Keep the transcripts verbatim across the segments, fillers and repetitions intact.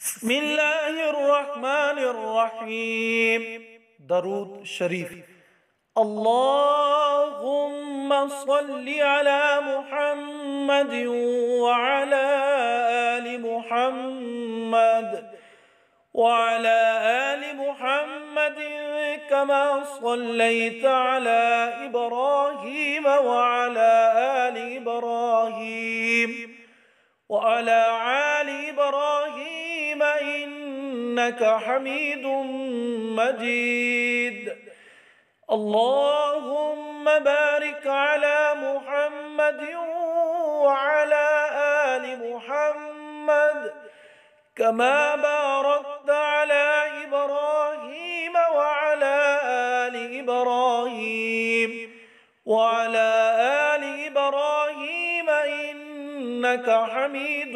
بسم الله الرحمن الرحيم. درود شريف. اللهم صل على محمد وعلى آل محمد وعلى آل محمد كما صليت على إبراهيم وعلى آل إبراهيم وعلى آل إبراهيم إنك حميد مجيد. اللهم بارك على محمد وعلى آل محمد كما باركت على إبراهيم وعلى آل إبراهيم وعلى آل إبراهيم إنك حميد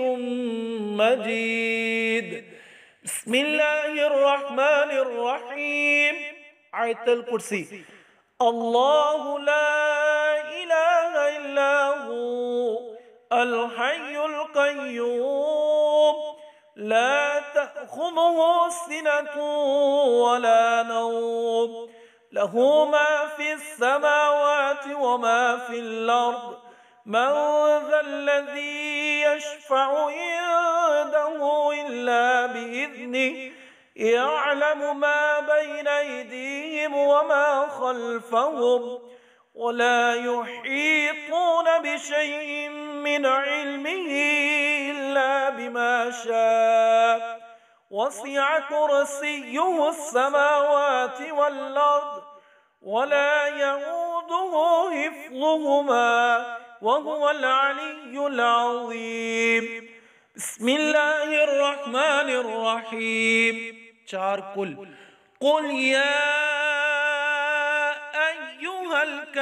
مجيد. بسم الله الرحمن الرحيم. آية الكرسي. الله لا إله إلا هو الحي القيوم لا تأخذه سنة ولا نوم له ما في السماوات وما في الأرض. من ذا الذي يشفع عنده إلا بإذنه يعلم ما بين أيديهم وما خلفهم ولا يحيطون بشيء من علمه إلا بما شاء. وسع كرسيه السماوات والأرض ولا يؤوده حفظهما وهو العلي العظيم. بسم الله الرحمن الرحيم. چار قل قل يا أيها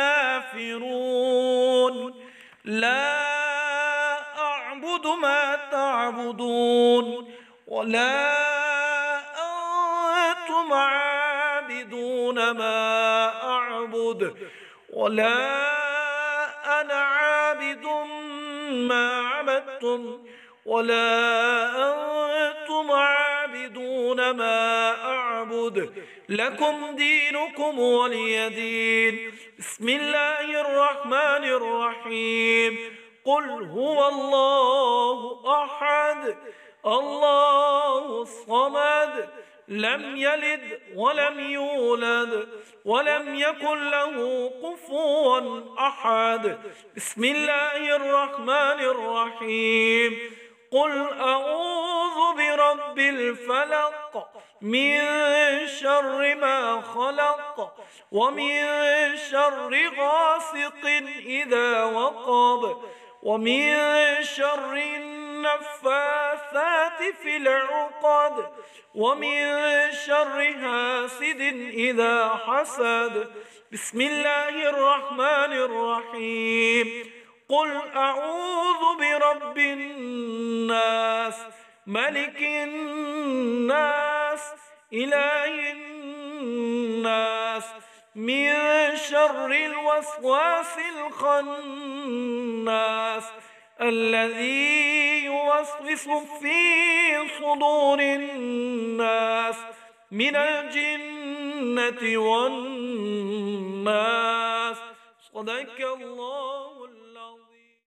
الكافرون لا أعبد ما تعبدون ولا أنتم عابدون ما أعبد ولا أنا عابد ما عبدتم ولا أنتم عابدون ما أعبد لكم دينكم ولي دين. بسم الله الرحمن الرحيم. قل هو الله أحد الله الصمد لم يلد ولم يولد ولم يكن له كفوا أحد. بسم الله الرحمن الرحيم. قل أعوذ برب الفلق من شر ما خلق ومن شر غاسق إذا وقب ومن شر النفاثات في العقد ومن شر حاسد إذا حسد. بسم الله الرحمن الرحيم. قل أعوذ برب الناس ملك الناس إله الناس من شر الوسواس الخناس الذي يوسوس في صدور الناس من الجنة والناس. صدق الله.